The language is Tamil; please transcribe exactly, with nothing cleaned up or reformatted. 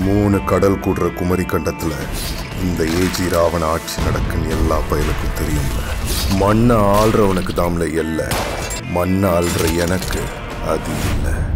மூணு கடல் கூடுற குமரி கண்டத்துல இந்த ஏஜி ராவண ஆட்சி நடக்குன்னு எல்லா பயலுக்கும் தெரியும்ல. மண்ணை ஆள்றவனுக்கு தாம்ல எல்ல, மண்ணை ஆள்ற எனக்கு அது இல்லை.